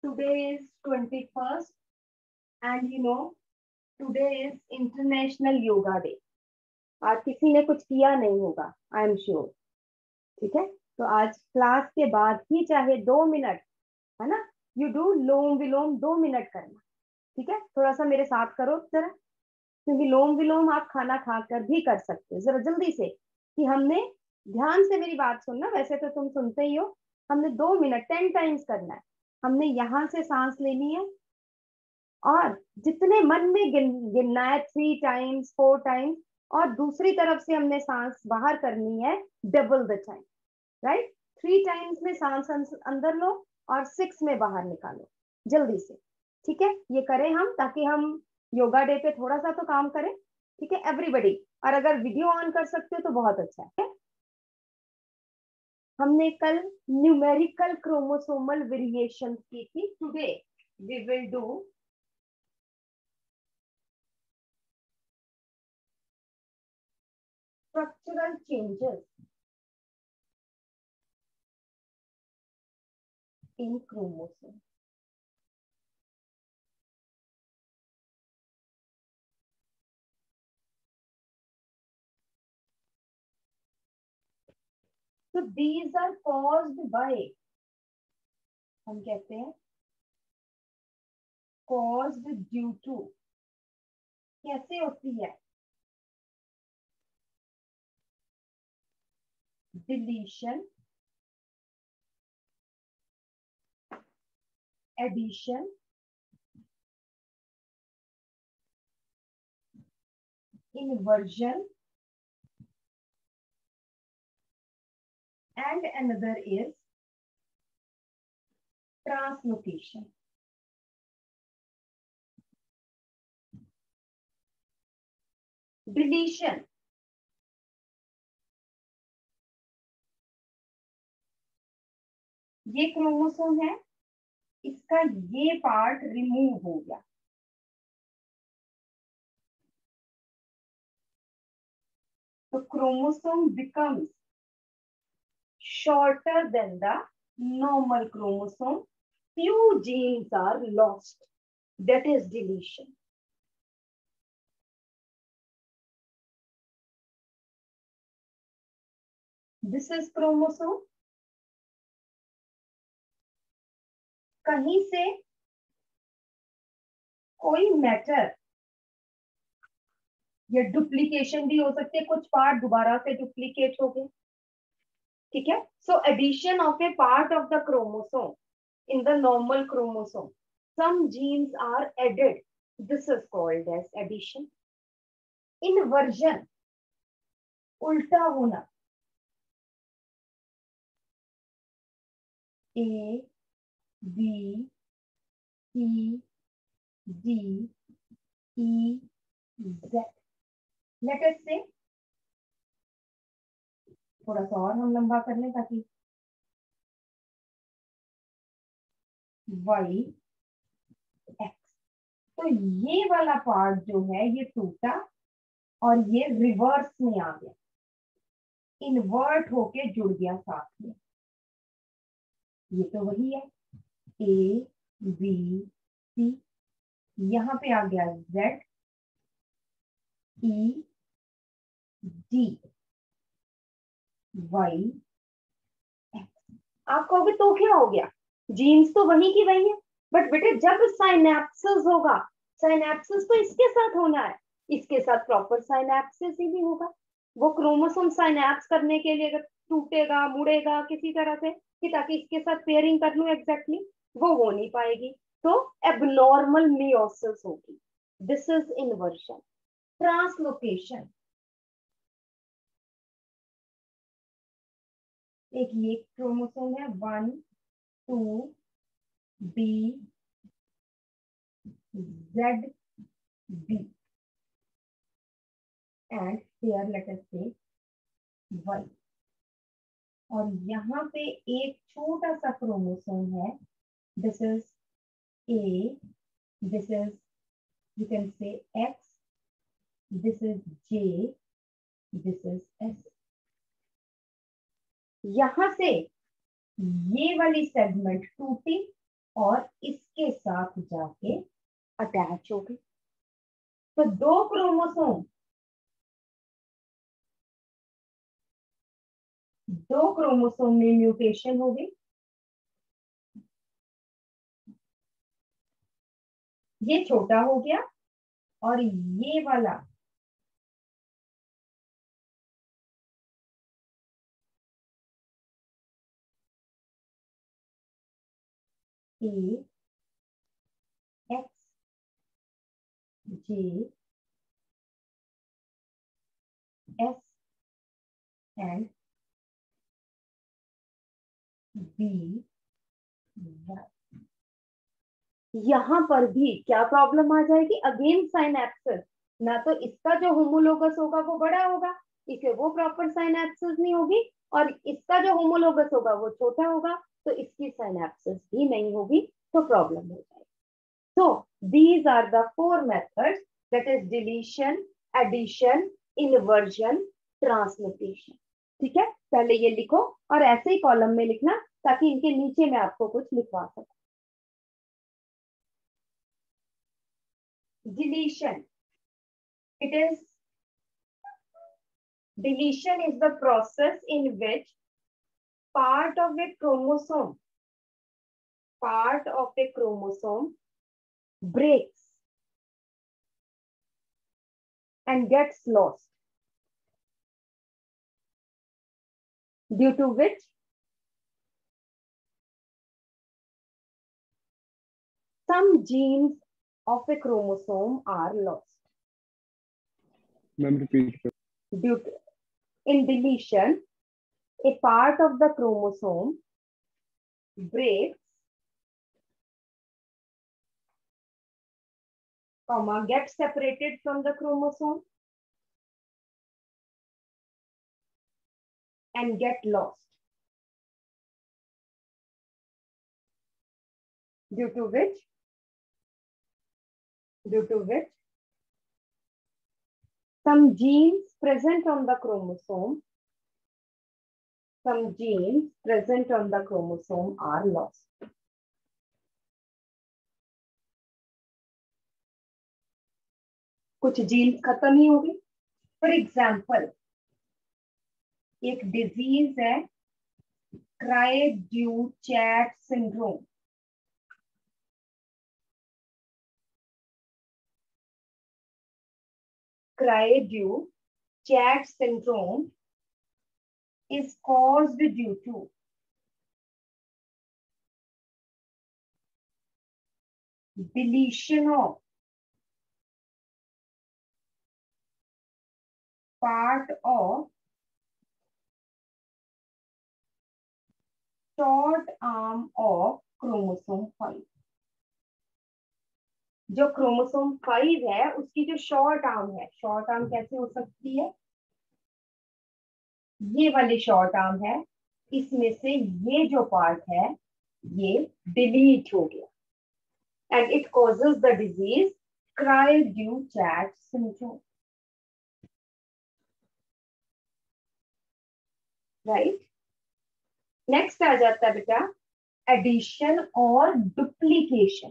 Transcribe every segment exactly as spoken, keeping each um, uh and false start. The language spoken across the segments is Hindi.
Today is twenty-first and you know today is International Yoga Day. आज किसी ने कुछ किया नहीं होगा, आई एम श्योर. ठीक है, तो आज क्लास के बाद ही चाहे दो मिनट है ना, यू डू लोम विलोम दो मिनट करना. ठीक है, थोड़ा सा मेरे साथ करो जरा, क्योंकि लोम विलोम आप खाना खाकर भी कर सकते हो. जरा जल्दी से, कि हमने ध्यान से मेरी बात सुनना. वैसे तो तुम सुनते ही हो. हमने दो मिनट टेन टाइम्स करना है. हमने यहां से सांस लेनी है और जितने मन में गिन, गिनना है थ्री टाइम्स फोर टाइम्स, और दूसरी तरफ से हमने सांस बाहर करनी है double the time. Right, three times में सांस अंदर लो और सिक्स में बाहर निकालो जल्दी से. ठीक है, ये करें हम, ताकि हम योगा डे पे थोड़ा सा तो काम करें. ठीक है एवरीबडी, और अगर वीडियो ऑन कर सकते हो तो बहुत अच्छा है. हमने कल न्यूमेरिकल क्रोमोसोमल वेरिएशन की थी. Today we will do structural changes in chromosome. So these are caused by, हम कहते हैं caused due to. कैसे होती है? Deletion, addition, inversion, and another is translocation. Deletion, ये क्रोमोसोम है, इसका ये पार्ट रिमूव हो गया. तो chromosome becomes shorter than the normal chromosome. Few genes are lost. That is deletion. This is chromosome. कहीं से कोई मैटर या डुप्लीकेशन भी हो सकती है, कुछ पार्ट दोबारा से डुप्लीकेट हो गए. ठीक है, so addition of a part of the chromosome in the normal chromosome, some genes are added. This is called as addition. Inversion, उल्टा होना. A, B, C, D, E, Z. Let us say, थोड़ा सा और हम लंबा कर लें ताकि Y, X. तो ये वाला पार्ट जो है ये टूटा और ये रिवर्स में आ गया, इन्वर्ट होके जुड़ गया साथ में. ये तो वही है, A, B, C. यहां पे आ गया Z, E, D, Y, X. आप कहोगे तो क्या हो गया, जीन्स तो वही की वही है. बट बेटे जब साइनेप्सिस होगा, साइनेप्सिस तो इसके साथ होना है, इसके साथ प्रॉपर साइनेप्सिस ही भी होगा. वो क्रोमोसोम साइनेप्स करने के लिए अगर टूटेगा मुड़ेगा किसी तरह से कि ताकि इसके साथ पेयरिंग कर लूं एग्जैक्टली, वो हो नहीं पाएगी. तो एबनॉर्मल मियोसिस होगी. This is inversion. ट्रांसलोकेशन, एक ये क्रोमोसोम है one two B Z B and here let us say Y. और यहाँ पे एक छोटा सा क्रोमोसोम है. This is A, this is you can say X, this is J, this is S. यहां से ये वाली सेगमेंट टूटी और इसके साथ जाके अटैच हो गई। तो दो क्रोमोसोम दो क्रोमोसोम में म्यूटेशन हो गई। ये छोटा हो गया और ये वाला A X J S and B Y. यहां पर भी क्या प्रॉब्लम आ जाएगी? Again synapsis. ना तो इसका जो होमोलोगस होगा वो बड़ा होगा, इसे वो प्रॉपर साइनैप्सिस नहीं होगी, और इसका जो होमोलोगस होगा वो छोटा होगा, तो इसकी साइनैप्सिस भी नहीं होगी, तो प्रॉब्लम हो जाएगी। So these are the four methods, that is deletion, addition, inversion, transmutation. ठीक है, पहले ये लिखो और ऐसे ही कॉलम में लिखना ताकि इनके नीचे मैं आपको कुछ लिखवा सकूं। Deletion. It is deletion is the process in which part of a chromosome, part of a chromosome breaks and gets lost, due to which some genes of a chromosome are lost. Ma'am, repeat. Due to, in deletion, a part of the chromosome breaks, comma, gets separated from the chromosome and get lost, due to which due to which some genes present on the chromosome some genes present on the chromosome are lost. कुछ जीन्स खत्म ही हो गई। फॉर एग्जाम्पल, एक डिजीज है cri du chat syndrome. Cray-Due-Chat syndrome is caused due to deletion of part of short arm of chromosome five. जो क्रोमोसोम फाइव है उसकी जो शॉर्ट आर्म है, शॉर्ट आर्म कैसे हो सकती है? ये वाली शॉर्ट आर्म है, इसमें से ये जो पार्ट है ये डिलीट हो गया and it causes the disease cri du chat syndrome. Right, next आ जाता है बेटा एडिशन और duplication.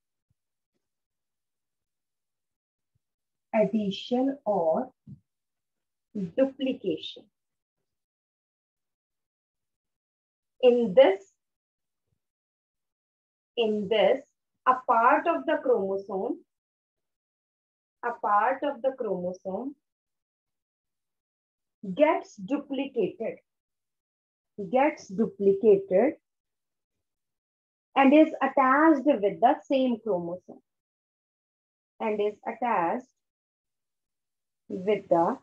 Addition or duplication. In this, in this, a part of the chromosome, a part of the chromosome gets duplicated, gets duplicated and is attached with the same chromosome, and is attached with the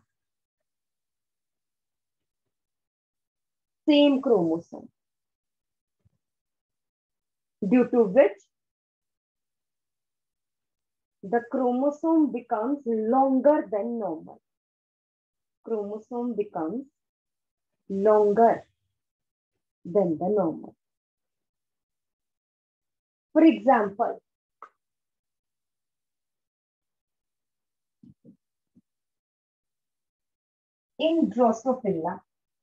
same chromosome, due to which the chromosome becomes longer than normal. Chromosome becomes longer than the normal. For example, in Drosophila,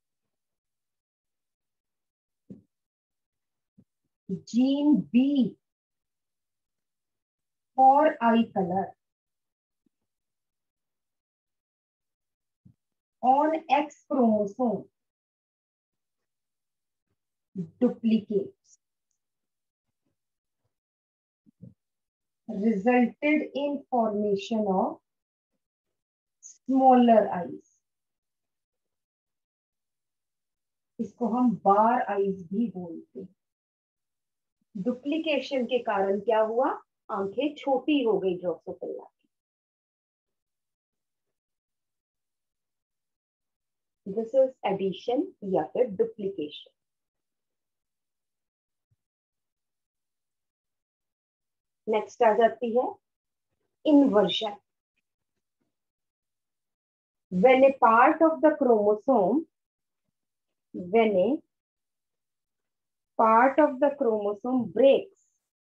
gene B for eye color on X chromosome duplicates, resulted in formation of smaller eyes. इसको हम बार आईज भी बोलते हैं. डुप्लीकेशन के कारण क्या हुआ? आंखें छोटी हो गई ड्रोसोफिला की. दिस इज एडिशन या फिर डुप्लीकेशन. नेक्स्ट आ जाती है inversion. When a part of the chromosome, when a part of the chromosome breaks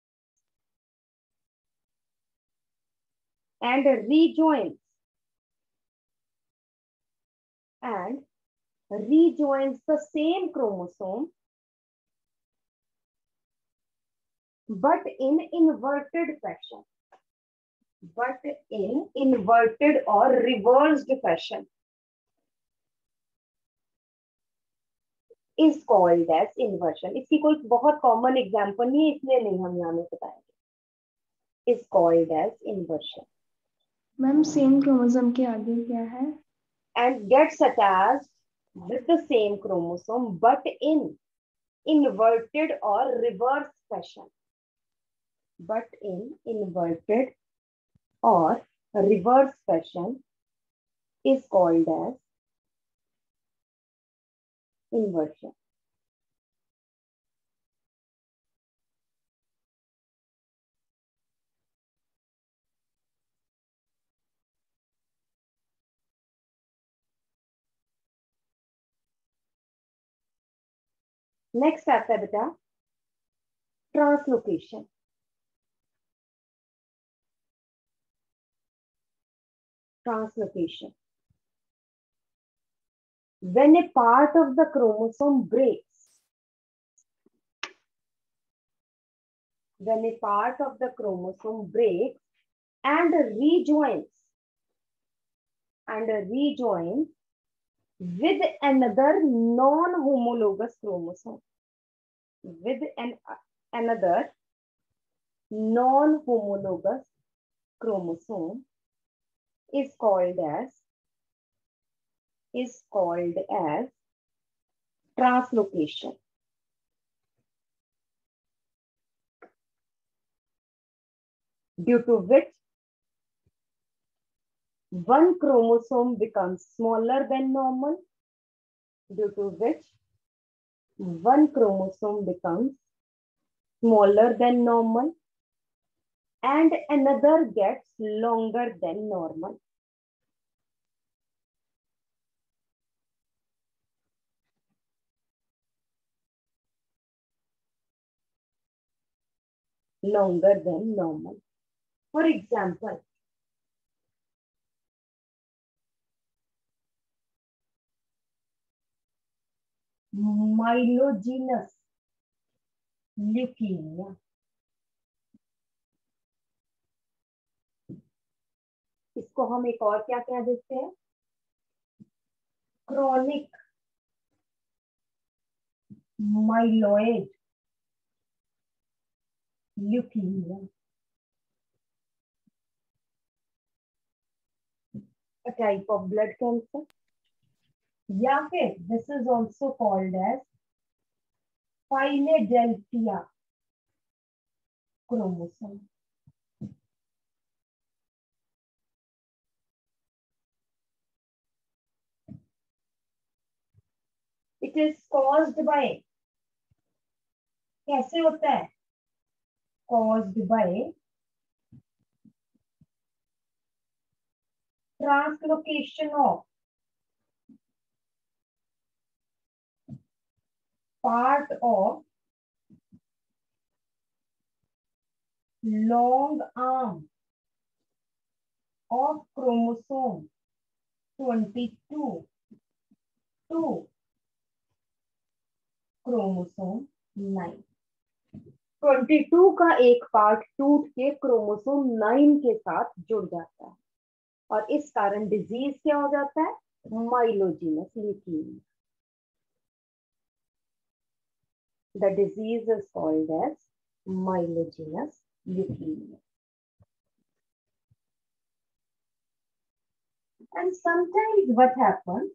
and rejoins and rejoins the same chromosome, but in inverted fashion, but in inverted or reversed fashion, is called as inversion. इसकी कोई बहुत कॉमन एग्जाम्पल नहीं है, इसलिए नहीं हम यहाँ में बताएंगे. Is called as inversion. Ma'am same chromosome के आगे क्या है? And gets attached with the same chromosome, but in inverted or reverse fashion. But in inverted or reverse fashion is called as inversion. Next आता है बेटा translocation. Translocation. When a part of the chromosome breaks, when a part of the chromosome breaks and rejoins, and rejoins with another non-homologous chromosome, with an another non-homologous chromosome is called as is called as translocation. Due to which one chromosome becomes smaller than normal, due to which one chromosome becomes smaller than normal and another gets longer than normal. Longer than normal. For example, myelogenous leukemia. इसको हम एक और क्या क्या देखते हैं? Chronic myeloid leukaemia, a type of blood cancer. या फिर this is also called as Philadelphia chromosome. It is caused by, कैसे होता है? Caused by translocation of part of long arm of chromosome twenty-two to chromosome nine. बाईस का एक पार्ट टूट के क्रोमोसोम नाइन के साथ जुड़ जाता है और इस कारण डिजीज क्या हो जाता है, myelogenous leukaemia. The disease is called as myelogenous leukaemia. And sometimes what happens,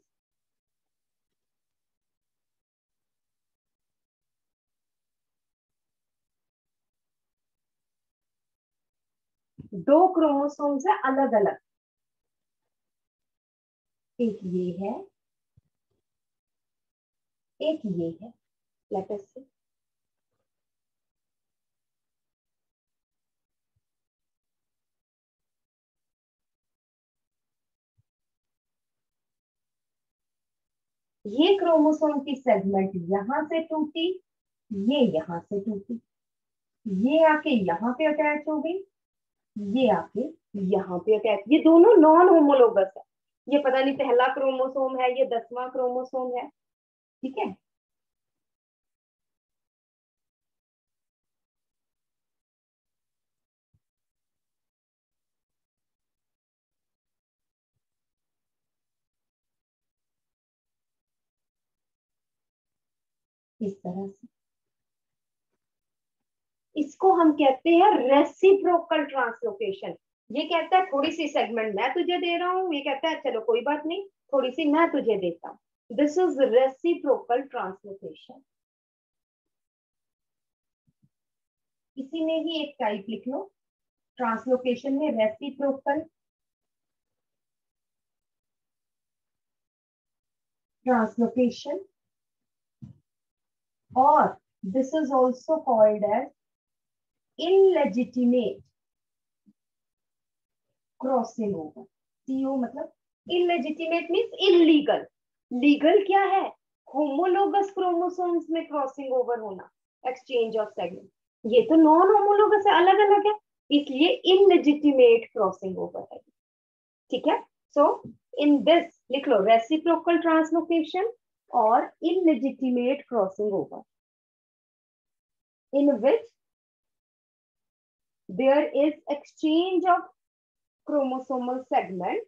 दो क्रोमोसोम्स है अलग अलग, एक ये है एक ये है. Let us see. ये क्रोमोसोम की सेगमेंट यहां से टूटी, ये यहां से टूटी, ये आके यहाँ पे अटैच हो गई, ये आके यहाँ पे अटैच. ये दोनों नॉन होमोलोगस है. ये पता नहीं पहला क्रोमोसोम है, ये दसवां क्रोमोसोम है. ठीक है. इस तरह से इसको हम कहते हैं रेसिप्रोकल ट्रांसलोकेशन. ये कहता है थोड़ी सी सेगमेंट मैं तुझे दे रहा हूं, ये कहता है चलो कोई बात नहीं थोड़ी सी मैं तुझे देता हूं. This is reciprocal translocation. इसी में ही एक टाइप लिख लो ट्रांसलोकेशन में, रेसिप्रोकल ट्रांसलोकेशन. और this is also called as illegitimate crossing over. CO मतलब इनलेजिटिमेट मीन्स इलीगल. लीगल क्या है, होमोलोगस क्रोमोसोम्स में क्रॉसिंग ओवर होना, एक्सचेंज ऑफ सेगमेंट. ये तो नॉन होमोलोगस है, अलग अलग है, इसलिए इनलेजिटिमेट क्रॉसिंग ओवर है. ठीक है. सो इन दिस लिख लो रेसिप्रोकल ट्रांसलोकेशन और illegitimate crossing over, in which there is exchange of chromosomal segments,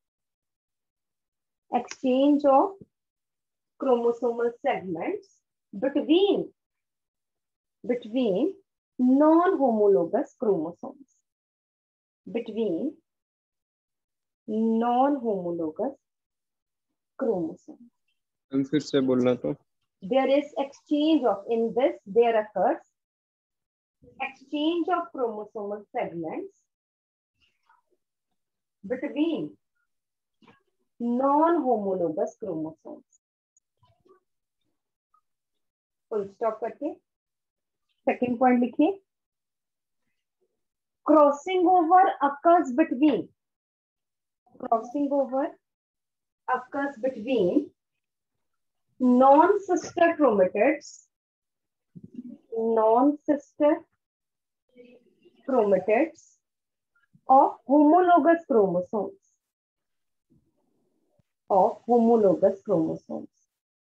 exchange of chromosomal segments between between non-homologous chromosomes, between non-homologous chromosomes. हम फिर से बोलना तो. There is exchange of, in this there occurs exchange of chromosomal segments between non-homologous chromosomes. Full stop करके सेकेंड पॉइंट लिखिए. Crossing over occurs between crossing over occurs between non-sister chromatids non-sister chromatids of homologous chromosomes of homologous chromosomes.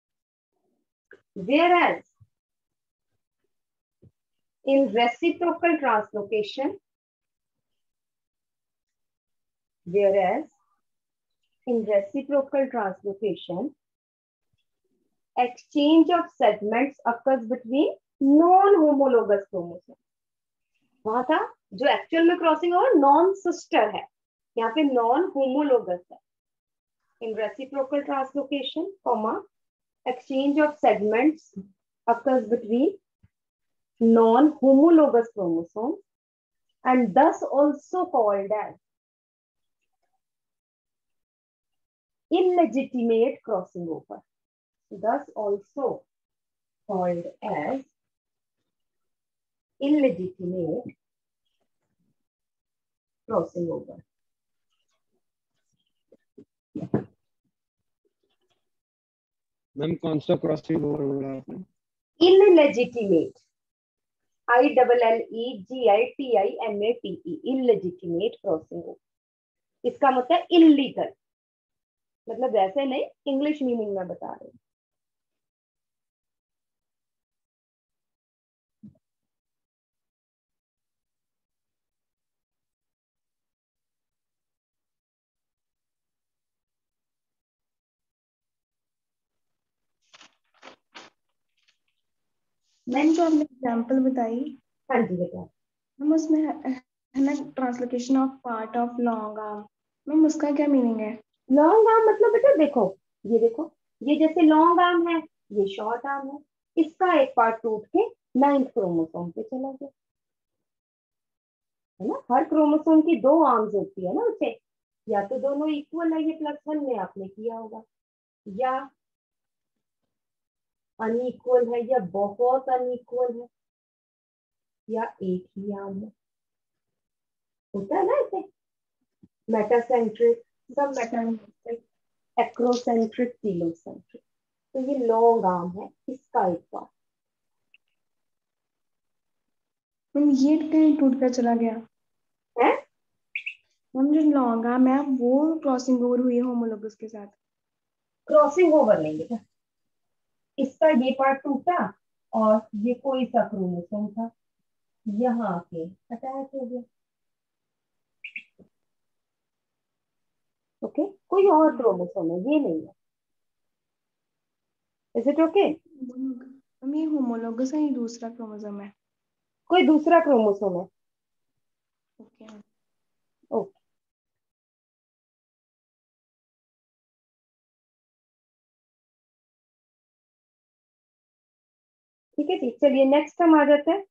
Whereas in reciprocal translocation, whereas in reciprocal translocation, exchange of segments occurs between non-homologous chromosomes. वहां था जो एक्चुअल में क्रॉसिंग ओवर नॉन सिस्टर है, यहाँ पे नॉन होमोलोगस है. In reciprocal translocation, comma, exchange of segments occurs between non-homologous chromosomes and thus also called as illegitimate crossing over. Thus also called as illegitimate crossing over. Ma'am कौन सा क्रॉसिंग ओवर बोला आपने? Illegitimate. I double L E G I T I M A T E. Illegitimate crossing over. इसका मतलब इलीगल, मतलब वैसे नहीं, इंग्लिश मीनिंग में बता रही हूँ. मैम जो आपने एग्जाम्पल बताई, हाँ जी बेटा। मैम उसमें है है ना translocation of part of long arm, ma'am उसका क्या मीनिंग है? लॉन्ग आर्म मतलब बेटा देखो, ये देखो, ये जैसे लॉन्ग आर्म है, ये शॉर्ट आर्म है, इसका एक पार्ट टूट के नाइन्थ क्रोमोसोम पे चला गया, है ना। हर क्रोमोसोम की दो आर्म्स होती है ना उसे, या तो दोनों इक्वल है, ये प्लस वन में आपने किया होगा, या अनइक्वल है, या बहुत अनइक्वल है, या एक ही आर्म है, होता है ना ऐसे। मेटासेंट्रिक, सब मेटासेंट्रिक, एक्रोसेंट्रिक, टीलोसेंट्रिक। तो ये लॉन्ग आर्म है, इसका एक पार्ट। मैम ये कहीं टूट कर चला गया? है मैम जो लॉन्ग आर्म है वो क्रॉसिंग ओवर हुई है होमोलोगस के साथ? क्रॉसिंग ओवर नहीं बेटा, इसका ये पार्ट टूटा और ये कोई सा क्रोमोसोम था, यहाँ आके अटैच हो गया। ओके, कोई और क्रोमोसोम है, ये नहीं है। Is it okay? मैम ये होमोलोगस है, ये दूसरा क्रोमोसोम है? कोई दूसरा क्रोमोसोम है। ओके। ओके, ठीक है जी, चलिए नेक्स्ट हम आ जाते हैं।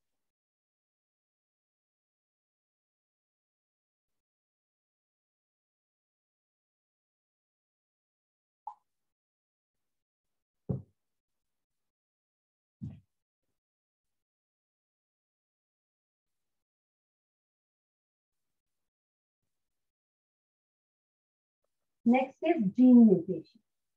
Next is gene mutation.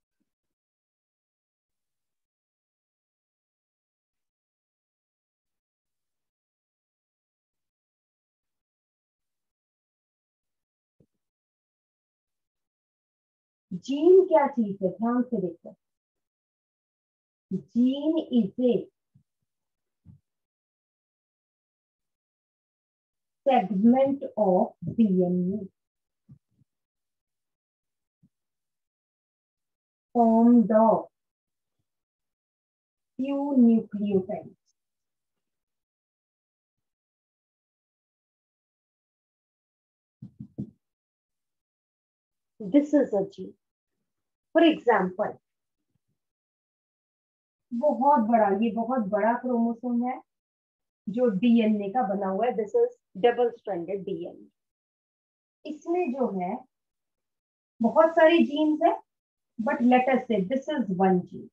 Gene क्या चीज है, ध्यान से देखो। Gene is a segment of D N A formed of few nucleotides. This is a gene. For example, बहुत बड़ा, ये बहुत बड़ा क्रोमोसोम है जो डीएनए का बना हुआ है। This is double stranded DNA. इसमें जो है बहुत सारी जीन्स है, but let us say this is one gene.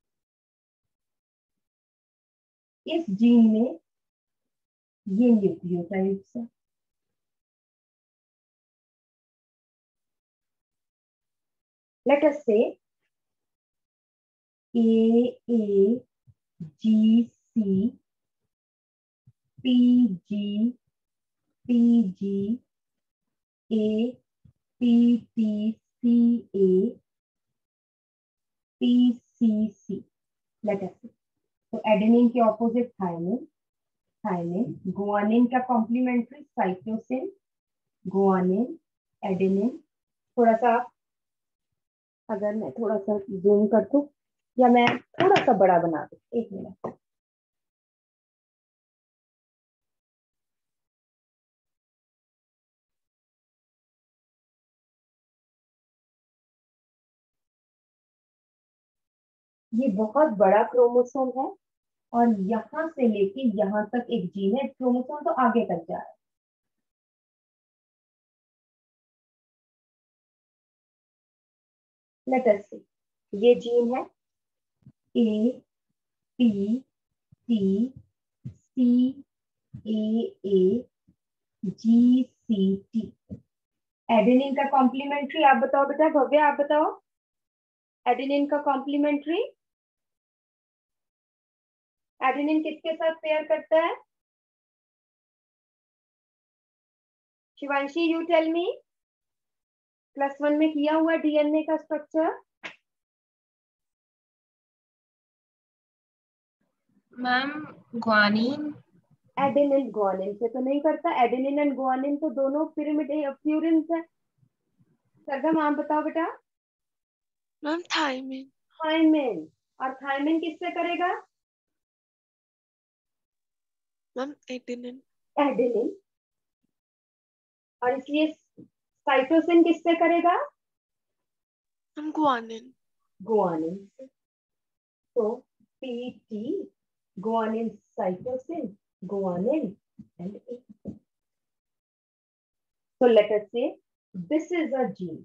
इस जीन में ये न्यूक्लियोटाइड्स है। Let us say A A G C P G P G A P T C A P C C. Let us say, तो एडेनिन के ऑपोजिट थायमिन, थायमिन, गुआनिन का कॉम्प्लीमेंट्री साइटोसिन, गुआनिन, एडेनिन। थोड़ा सा, अगर मैं थोड़ा सा जूम कर दूं, या मैं थोड़ा सा बड़ा बना दूं, एक मिनट। ये बहुत बड़ा क्रोमोसोम है, और यहां से लेके यहां तक एक जीन है। क्रोमोसोम तो आगे तक जा रहा है। लेट अस सी, ये जीन है A P T C A A G C T. Adenine का कॉम्प्लीमेंट्री आप बताओ बेटा, भव्य आप बताओ, एडेनिन का कॉम्प्लीमेंट्री, एडेनिन किसके साथ पेयर करता है? Shivanshi you tell me, plus one में किया हुआ डीएनए का structure. Ma'am guanine. Adenine guanine से तो नहीं करता, एडेनिन एंड गुआनिन तो दोनों पिरामिड प्यूरिन है। सरगम आप बताओ बेटा। Ma'am thymine. थायमिन, और थायमिन किससे करेगा? Ma'am adenine. एडेनिन। और इसलिए साइटोसिन किससे करेगा? Ma'am guanine. गुआनिन से। तो PT, guanine cytosine, guanine and A. So let us say this is a gene.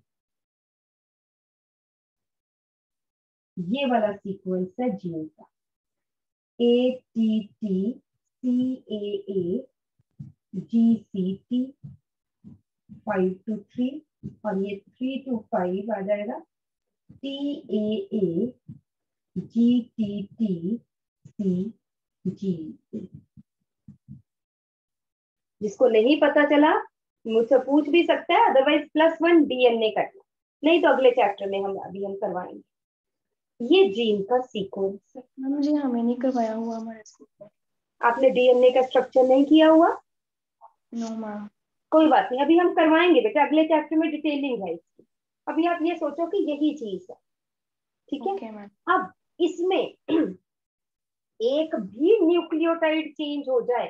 ये वाला सीक्वेंस है जीन का, A T T C A A G C T five two three, और ये थ्री टू फाइव आ जाएगा T A A G T T C G. जिसको नहीं पता चला मुझसे पूछ भी सकता है, अदरवाइज प्लस वन डीएनए करना, नहीं तो अगले चैप्टर में हम अभी हम करवाएंगे। ये जीन का सीक्वेंस है। मुझे हमें नहीं करवाया हुआ हमारे स्कूल में। आपने डीएनए का स्ट्रक्चर नहीं किया हुआ? No ma'am. कोई बात नहीं, अभी हम करवाएंगे बेटा, अगले चैप्टर में डिटेलिंग है इसकी। अभी आप ये सोचो कि यही चीज है, ठीक है? Okay ma'am. अब इसमें एक भी न्यूक्लियोटाइड चेंज हो जाए,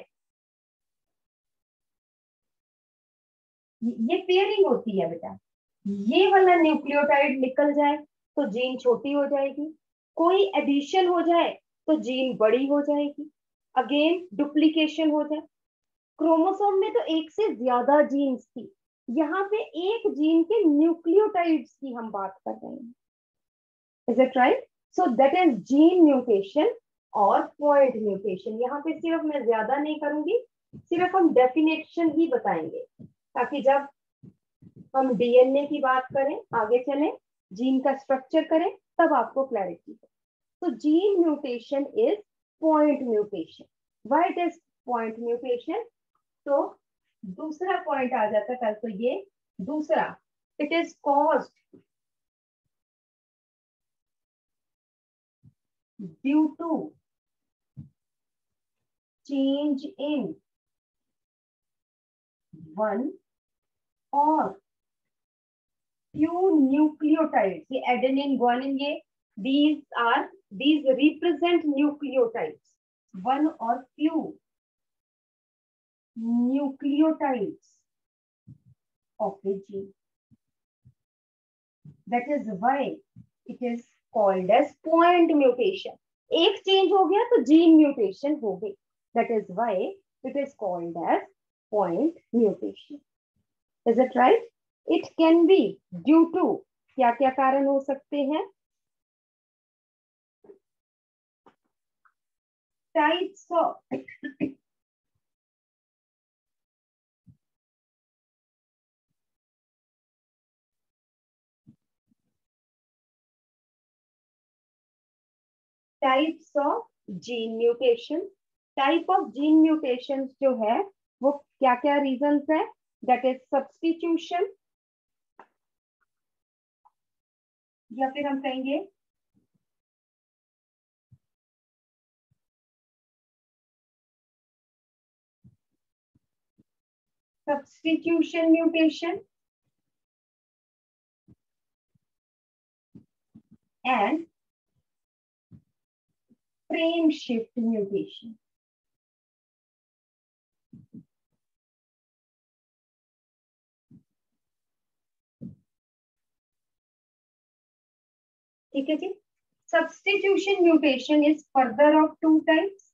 ये पेयरिंग होती है बेटा, ये वाला न्यूक्लियोटाइड निकल जाए तो जीन छोटी हो जाएगी, कोई एडिशन हो जाए तो जीन बड़ी हो जाएगी, अगेन डुप्लीकेशन हो जाए। क्रोमोसोम में तो एक से ज्यादा जीन्स थी, यहाँ पे एक जीन के न्यूक्लियोटाइड्स की हम बात कर रहे हैं। Is it right? So that is gene mutation और पॉइंट म्यूटेशन। यहाँ पे सिर्फ मैं ज्यादा नहीं करूंगी, सिर्फ हम डेफिनेशन ही बताएंगे, ताकि जब हम डीएनए की बात करें, आगे चलें, जीन का स्ट्रक्चर करें, तब आपको क्लैरिटी हो। तो gene mutation is point mutation. Why it is point mutation? तो दूसरा पॉइंट आ जाता है कल, तो ये दूसरा, it is caused due to change in one or few nucleotides. ये adenine, guanine, ये these are these represent nucleotides. One or few nucleotides of the gene. That is why it is called as point mutation. एक चेंज हो गया तो जीन म्यूटेशन हो गई. That is why it is called as point mutation. Is it right? It can be due to, क्या क्या कारण हो सकते हैं? Types of types of gene mutation. Type of gene mutations जो है वो क्या क्या reasons है? That is substitution, या फिर हम कहेंगे substitution mutation and frame shift mutation. ठीक है जी. Substitution mutation is further of two types: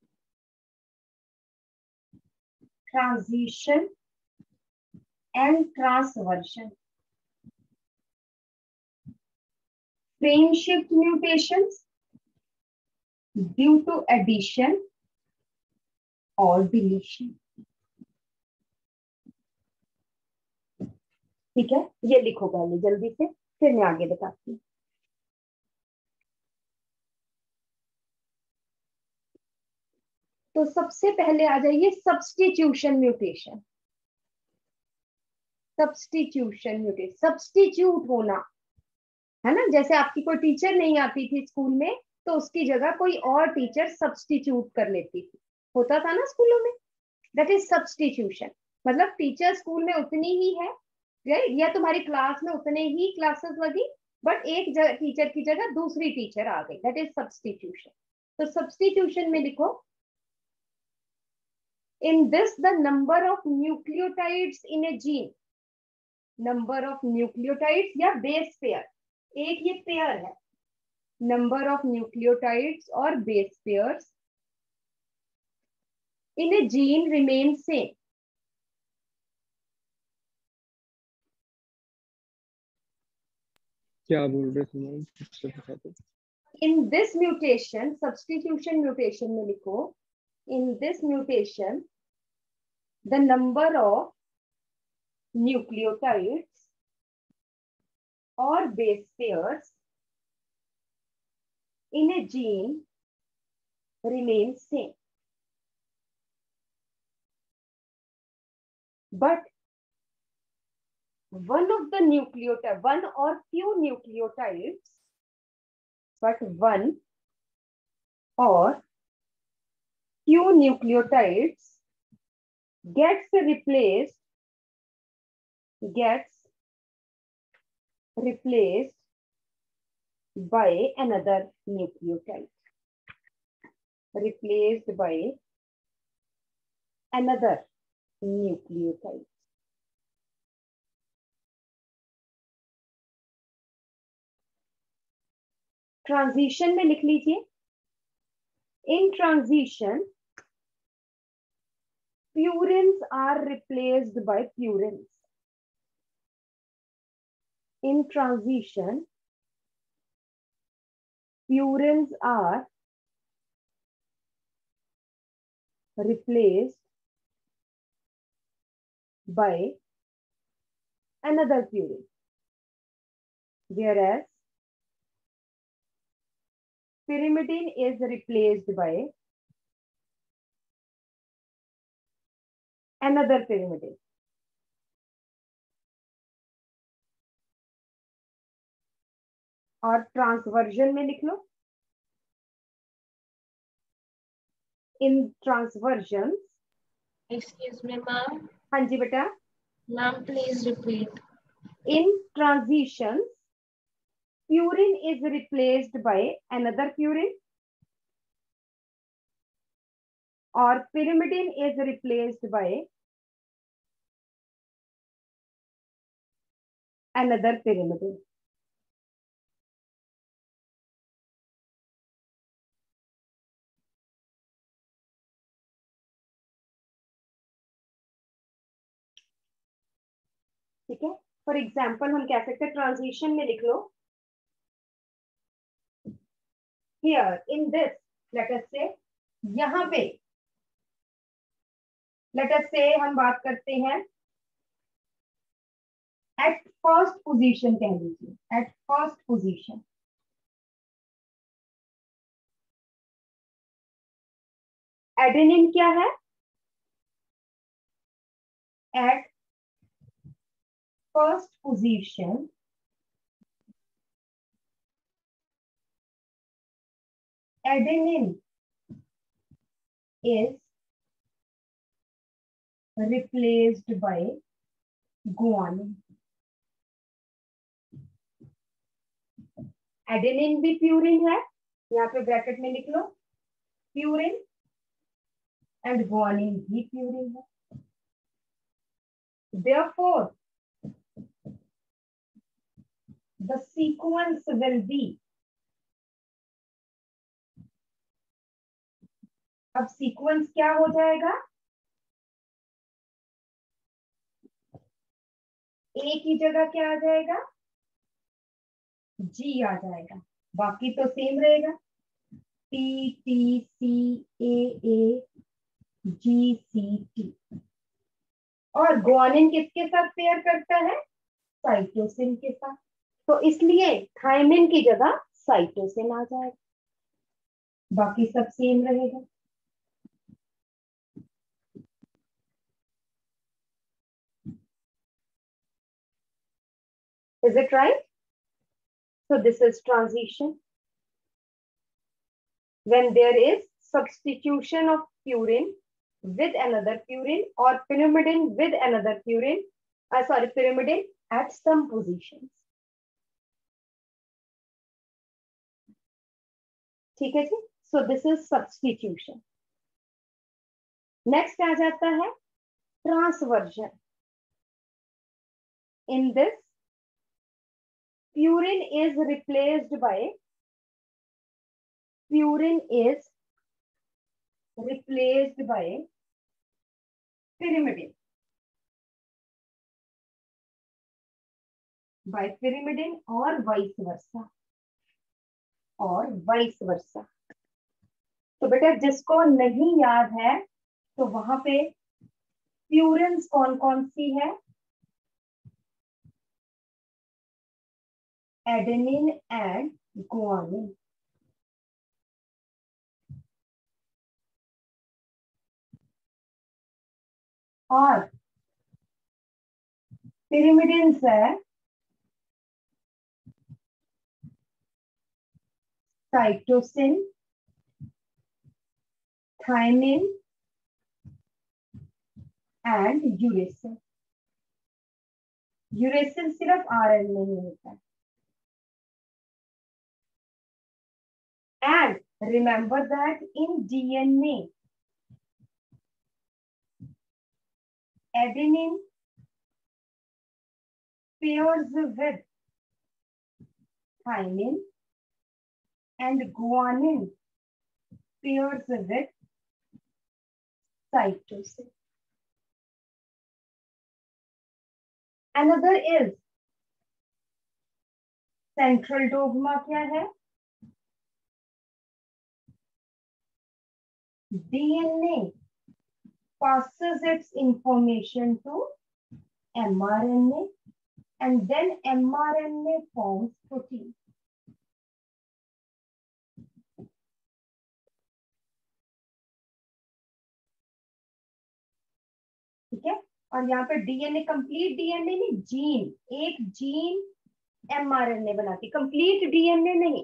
transition and transversion. Frame shift mutations due to addition or deletion. ठीक है, ये लिखो पहले जल्दी से, फिर मैं आगे बताती हूँ. तो सबसे पहले आ जाइए substitution mutation. Substitution mutation, substitute होना है ना. जैसे आपकी कोई टीचर नहीं आती थी स्कूल में, तो उसकी जगह कोई और टीचर सब्स्टिट्यूट कर लेती थी, होता था ना स्कूलों में. That is substitution. मतलब टीचर स्कूल में उतनी ही है, या तुम्हारी क्लास में उतने ही क्लासेस लगी, बट एक टीचर की जगह दूसरी टीचर आ गई. That is substitution. तो सब्स्टिट्यूशन में लिखो In this, the number of nucleotides in a gene, number of nucleotides या base pair, एक ये pair है, number of nucleotides or base pairs in a gene remains same. क्या बोल रहे थे मैम? फिर से बता दो। In this mutation, substitution mutation में लिखो, in this mutation, the number of nucleotides or base pairs in a gene remains same. But one of the nucleotide, one or few nucleotides, but one or few nucleotides gets replaced, gets replaced by another nucleotide, replaced by another nucleotide. Transition में लिख लीजिए, in transition purines are replaced by purines. In transition, purines are replaced by another purine, whereas pyrimidine is replaced by another pyrimidine. और ट्रांसवर्जन में लिख लो, in transversion, Excuse me, ma'am. हाँ जी बेटा, Ma'am, please repeat. in transitions purine is replaced by another purine or pyrimidine is replaced by another pyrimidine. ठीक है, फॉर एग्जाम्पल हम कह सकते हैं ट्रांजिशन में लिख लो, here in this, let us say, यहां पे लेट अस से हम बात करते हैं एट फर्स्ट पोजीशन, कह लीजिए एट फर्स्ट पोजीशन एडेनिन क्या है, at first position adenine is replaced by guanine. Adenine भी प्यूरिन है, यहाँ पे ब्रैकेट में लिख लो प्यूरिन, एंड गुआनिन भी प्यूरिन है. Therefore, the sequence will be, अब सीक्वेंस क्या हो जाएगा, ए की जगह क्या आ जाएगा, जी आ जाएगा, बाकी तो सेम रहेगा, T T C A A G C T. और गुआनिन किसके साथ पेयर करता है, साइटोसिन के साथ, तो इसलिए थायमिन की जगह साइटोसिन आ जाएगा, बाकी सब सेम रहेगा. Is it right? So this is transition. When there is substitution of purine with another purine or pyrimidine with another purine, uh, sorry, pyrimidine at some positions. ठीक है जी? So this is substitution. Next आ जाता है transversion. In this purine is replaced by purine is replaced by pyrimidine by pyrimidine और वाइस वर्सा और वाइस वर्सा. तो बेटा जिसको नहीं याद है तो वहां पे प्यूरिन्स कौन कौन सी है? Adenine and guanine. और pyrimidines है cytosine, thymine and uracil. Uracil सिर्फ आरएनए में होता है. And remember that in DNA adenine pairs with thymine and guanine pairs with cytosine. Another is central dogma. क्या है? DNA passes its information to mRNA and then mRNA forms protein. ठीक है. और यहाँ पे डीएनए कंप्लीट डीएनए नहीं, जीन, एक जीन एमआरएनए बनाती, कंप्लीट डीएनए नहीं.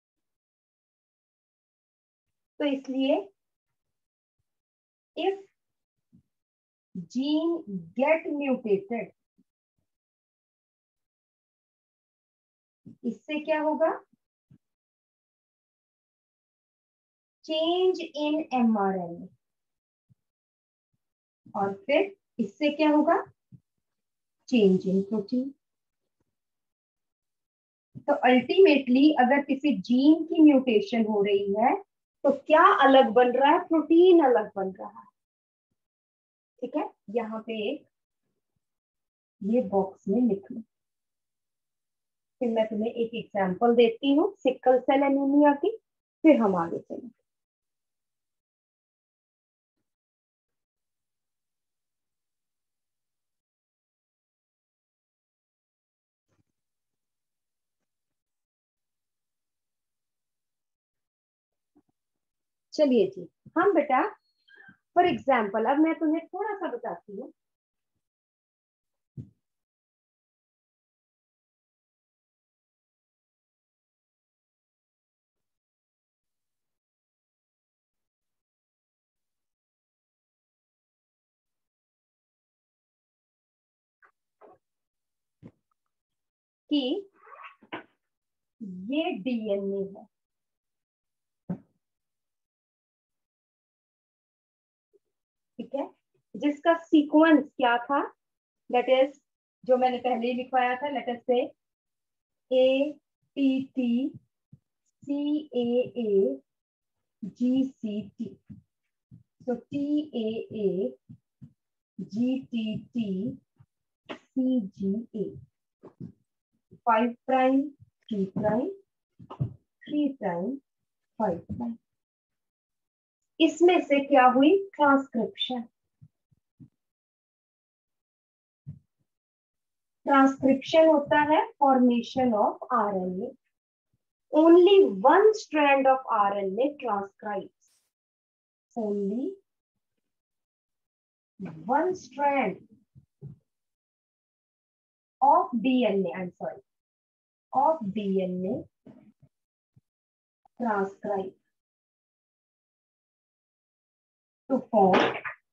तो इसलिए इफ जीन गेट म्यूटेटेड, इससे क्या होगा? Change in mRNA. और फिर इससे क्या होगा? Change in protein. तो अल्टीमेटली अगर किसी जीन की म्यूटेशन हो रही है तो क्या अलग बन रहा है? प्रोटीन अलग बन रहा है. ठीक है. यहाँ पे एक ये बॉक्स में लिख लो. फिर मैं तुम्हें एक एग्जांपल देती हूँ सिकल सेल एनीमिया की, फिर हम आगे चलें. चलिए जी. हम बेटा फॉर एग्जाम्पल अब मैं तुम्हें थोड़ा सा बताती हूँ. कि ये डीएनए है. ठीक है. जिसका सीक्वेंस क्या था? दैट इज जो मैंने पहले ही लिखवाया था. Let us say A T T C A A G C T. so T A A G T T C G A. five prime, three prime, three prime, five prime. इसमें से क्या हुई? ट्रांसक्रिप्शन. ट्रांसक्रिप्शन होता है formation of RNA. Only one strand of RNA transcribes. only one strand of D N A, I'm sorry, of D N A transcribe to form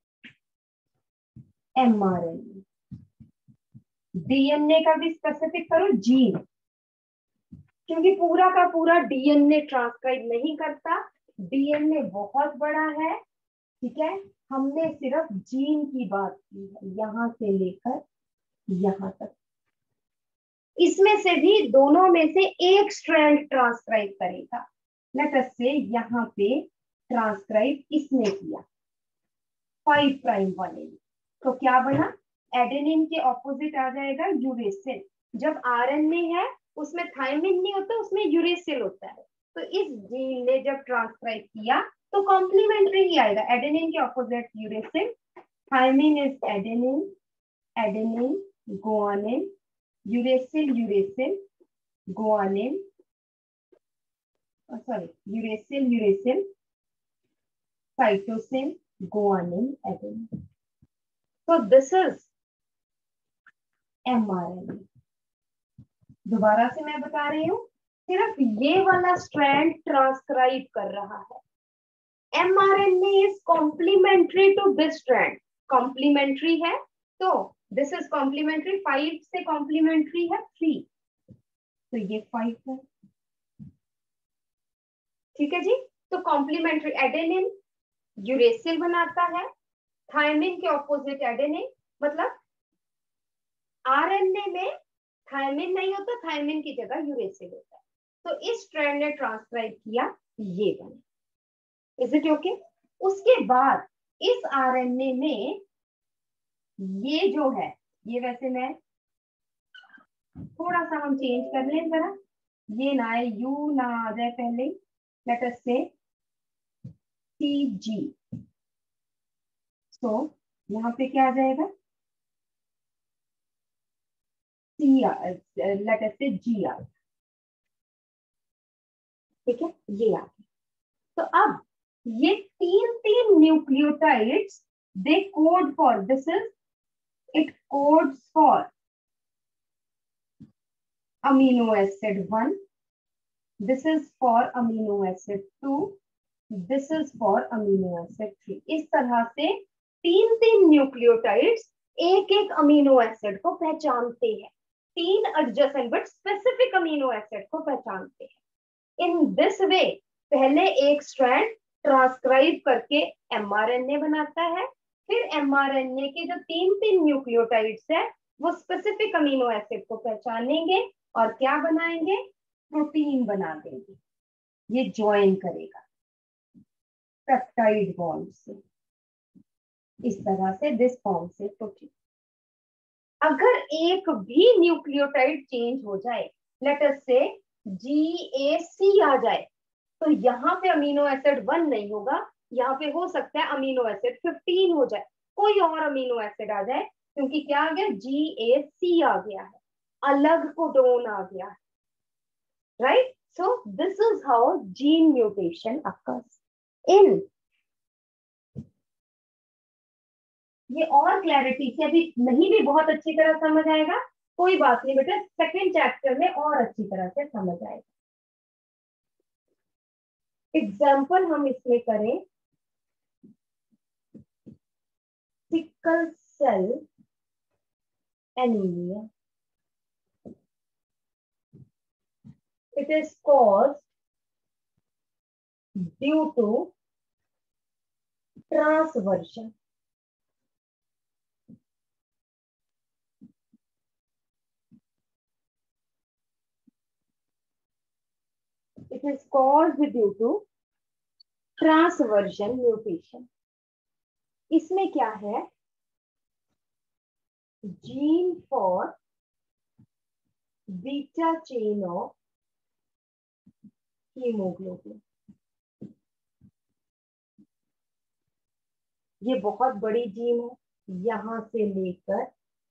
mRNA. DNA का भी स्पेसिफिक करो जीन, क्योंकि पूरा का पूरा डीएनए ट्रांसक्राइब नहीं करता. डीएनए बहुत बड़ा है. ठीक है, हमने सिर्फ जीन की बात की है यहां से लेकर यहां तक। इसमें से भी दोनों में से एक स्ट्रैंड ट्रांसक्राइब करेगा। लेट अस से यहाँ पे ट्रांसक्राइब इसने किया फाइव प्राइम वाले, तो क्या बना, एडेनिन के ऑपोजिट आ जाएगा यूरेसिल। जब आरएनए है उसमें थायमिन नहीं होता, उसमें यूरेसिल होता है। तो इस जीन ने जब ट्रांसक्राइब किया तो कॉम्प्लीमेंट्री ही आएगा, एडेनिन के opposite uracil, thymine is adenine, adenine guanine, uracil uracil guanine, sorry uracil uracil cytosine guanine adenine. So this is mRNA। दोबारा से मैं बता रही हूँ, सिर्फ ये वाला स्ट्रैंड ट्रांसक्राइब कर रहा है। mRNA is complementary to this strand, complementary है तो this is complementary, फाइव से complementary है थ्री, तो ये फाइव है। ठीक है जी, तो complementary एडेनिन यूरेसिल बनाता है, थायमिन के ऑपोजिट एडेनिन, मतलब आरएनए में थायमिन नहीं होता, थायमिन की जगह यूरेसिल होता है। तो इस स्ट्रैंड ने ट्रांसक्राइब किया, ये बना। Is it okay? उसके बाद इस आरएनए में ये जो है, ये वैसे मैं थोड़ा सा हम चेंज कर लें जरा, ये ना आए, यू ना आ जाए पहले, लेट अस से सी जी। तो यहाँ पे क्या आ जाएगा, सी लेट अस से जी आ, ठीक है, ये आ गया। तो अब ये तीन तीन nucleotides they code for, this is it codes for amino acid one, this is for amino acid two, this is for amino acid three. इस तरह से तीन तीन न्यूक्लियोटाइड्स एक एक अमीनो एसिड को पहचानते हैं, तीन adjacent but specific amino acid को पहचानते हैं। इन दिस वे पहले एक स्ट्रैंड ट्रांसक्राइब करके एमआरएनए बनाता है, फिर एमआरएनए के जो तीन तीन न्यूक्लियोटाइड्स है वो स्पेसिफिक अमीनो एसिड को पहचानेंगे और क्या बनाएंगे, प्रोटीन बना देंगे। ये ज्वाइन करेगा पेप्टाइड बॉन्ड से, इस तरह से दिस फॉर्म से प्रोटीन। अगर एक भी न्यूक्लियोटाइड चेंज हो जाए, लेट अस से जी ए सी आ जाए, तो यहाँ पे अमीनो एसिड वन नहीं होगा, यहाँ पे हो सकता है अमीनो एसिड फिफ्टीन हो जाए, कोई और अमीनो एसिड आ जाए, क्योंकि क्या आ गया, जी ए सी आ गया है, अलग कोडोन आ गया है, right. So this is how gene mutation occurs in, ये और क्लैरिटी से अभी नहीं भी बहुत अच्छी तरह समझ आएगा, कोई बात नहीं बेटा, सेकंड चैप्टर में और अच्छी तरह से समझ आएगा। एग्जाम्पल हम इसमें करें, sickle cell anaemia, it is caused due to transversion. It is caused due to transversion mutation। इसमें क्या है, gene for beta chain of haemoglobin. ये बहुत बड़ी जीन है, यहां से लेकर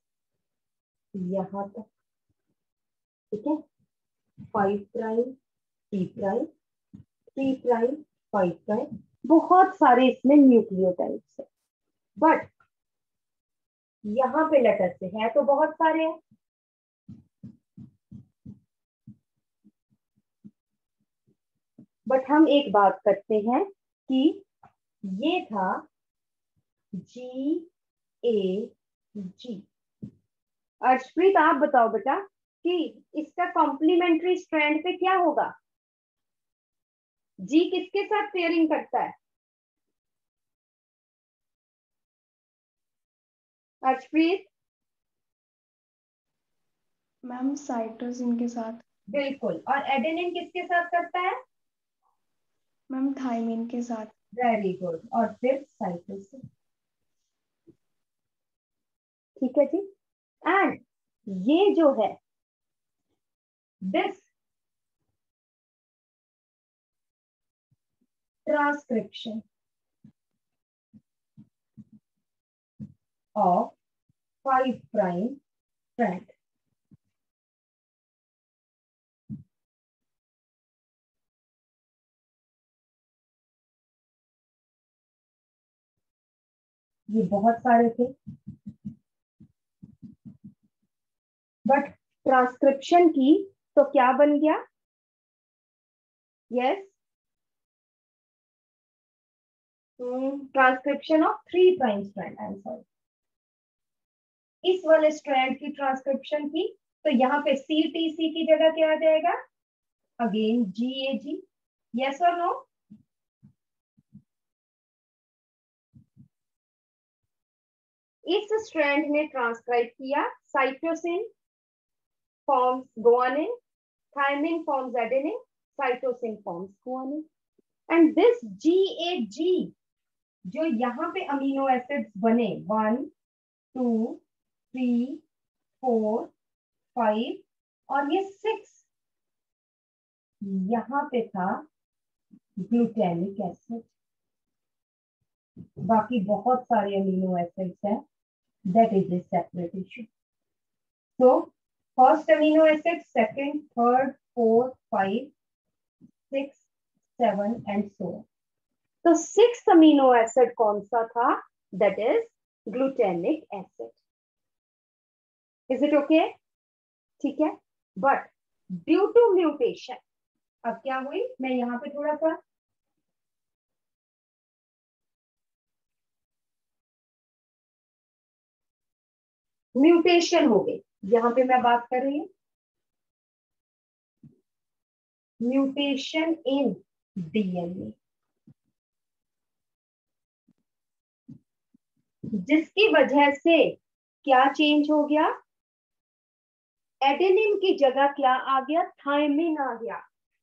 यहां तक, ठीक है, five prime three prime three prime five prime, बहुत सारे इसमें न्यूक्लियोटाइड्स है, बट यहाँ पे लेटर से है तो बहुत सारे हैं। बट हम एक बात करते हैं कि ये था जी ए जी। अर्शप्रीत आप बताओ बेटा कि इसका कॉम्प्लीमेंट्री स्ट्रैंड पे क्या होगा, जी किसके साथ पेयरिंग करता है, अर्शप्रीत? मैम साइटोसिन के साथ। बिल्कुल। और एडेनिन किसके साथ करता है? मैम थायमिन के साथ। Very good. और फिर साइटोसिन। ठीक है जी। एंड ये जो है this transcription of five prime strand ये बहुत सारे थे, बट ट्रांसक्रिप्शन की तो क्या बन गया? Yes, transcription of three prime strand. I am sorry, इस वाले स्ट्रैंड की ट्रांसक्रिप्शन की, तो यहाँ पे सी टी सी की जगह क्या आ जाएगा? Again G A G. Yes और नो? इस स्ट्रैंड ने ट्रांसक्राइब किया cytosine forms guanine, thymine forms adenine, cytosine forms guanine. And this G A G जो यहाँ पे अमीनो एसिड्स बने, one two three four five और ये सिक्स, यहाँ पे था ग्लूटेनिक एसिड। बाकी बहुत सारे अमीनो एसिड्स हैं, that is a separate issue. So first amino acid, second, third, fourth, five, six, seven and so on. तो सिक्स अमीनो एसिड कौन सा था? That is glutamic acid. Is it okay? ठीक है। बट ड्यू टू म्यूटेशन, अब क्या हुई, मैं यहां पे थोड़ा सा म्यूटेशन हो गई, यहां पे मैं बात कर रही हूं म्यूटेशन इन डीएनए, जिसकी वजह से क्या चेंज हो गया? एडेनिन की जगह क्या आ गया? थायमिन आ गया।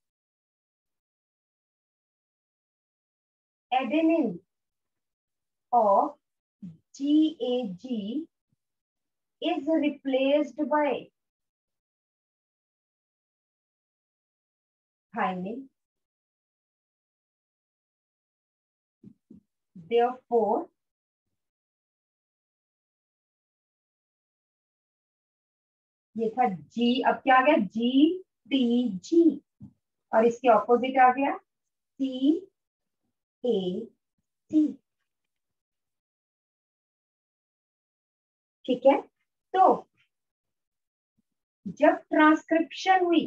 Adenine of G A G is replaced by thymine. Therefore, ये था G, अब क्या आ गया? G T G और इसके ऑपोजिट आ गया C A C। ठीक है। तो जब ट्रांसक्रिप्शन हुई,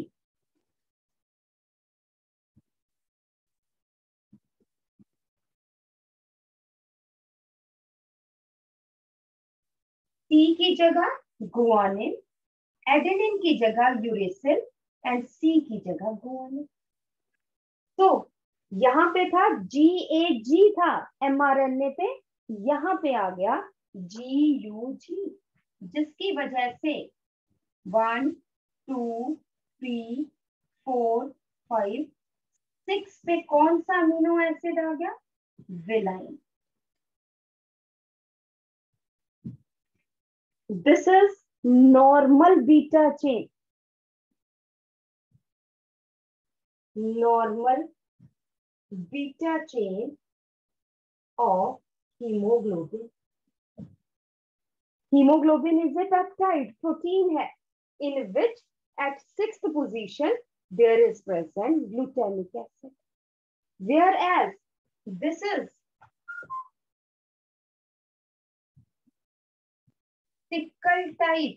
C की जगह गुआनिन, एडेनिन की जगह यूरेसिल एंड C की जगह गुआनिन। तो यहां पे था जी ए जी था एमआरएनए पे, यहां पे आ गया जी यू जी, जिसकी वजह से one two three four five six पे कौन सा अमीनो एसिड आ गया? Valine. This is normal beta chain, normal beta chain of haemoglobin. Hemoglobin is a peptide, protein है, in which at sixth position there is present glutamic acid, whereas this is sickle type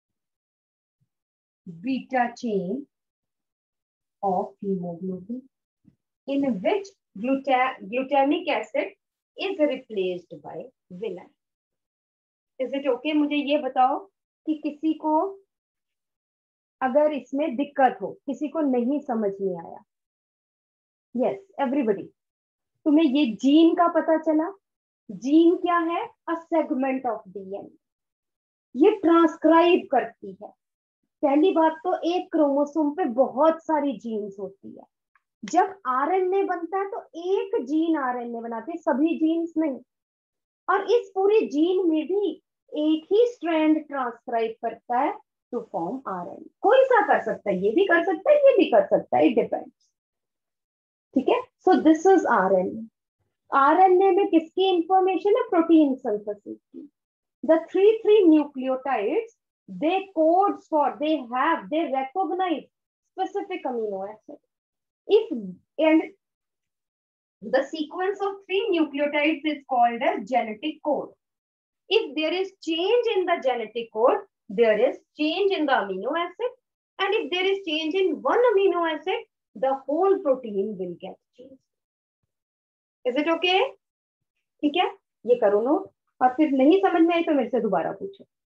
beta chain of hemoglobin, in which gluta glutamic acid is replaced by villain. Is it okay? मुझे ये बताओ कि किसी को अगर इसमें दिक्कत हो, किसी को नहीं समझ में आया? यस एवरीबडी, तुम्हें ये जीन का पता चला? जीन क्या है? A segment of DNA. ये ट्रांसक्राइब करती है। पहली बात तो एक क्रोमोसोम पे बहुत सारी जीन्स होती है। जब आरएनए बनता है तो एक जीन आरएनए बनाते हैं, सभी जीन्स नहीं। और इस पूरी जीन में भी एक ही स्ट्रैंड ट्रांसक्राइब करता है टू फॉर्म आरएनए। कोई सा कर सकता है, ये भी कर सकता है, ये भी कर सकता है, इट डिपेंड्स। ठीक है, so this is RNA. RNA में किसकी इंफॉर्मेशन है? प्रोटीन सिंथेसिस की। The three three nucleotides, they codes for, they have, they recognize specific amino acid. If and the sequence of three nucleotides is called as genetic code. If there is change in the genetic code, there is change in the amino acid, and if there is change in one amino acid, the whole protein will get changed. Is it okay? ठीक है, ये करो नोट, और फिर नहीं समझ में आई तो मेरे से दोबारा पूछो।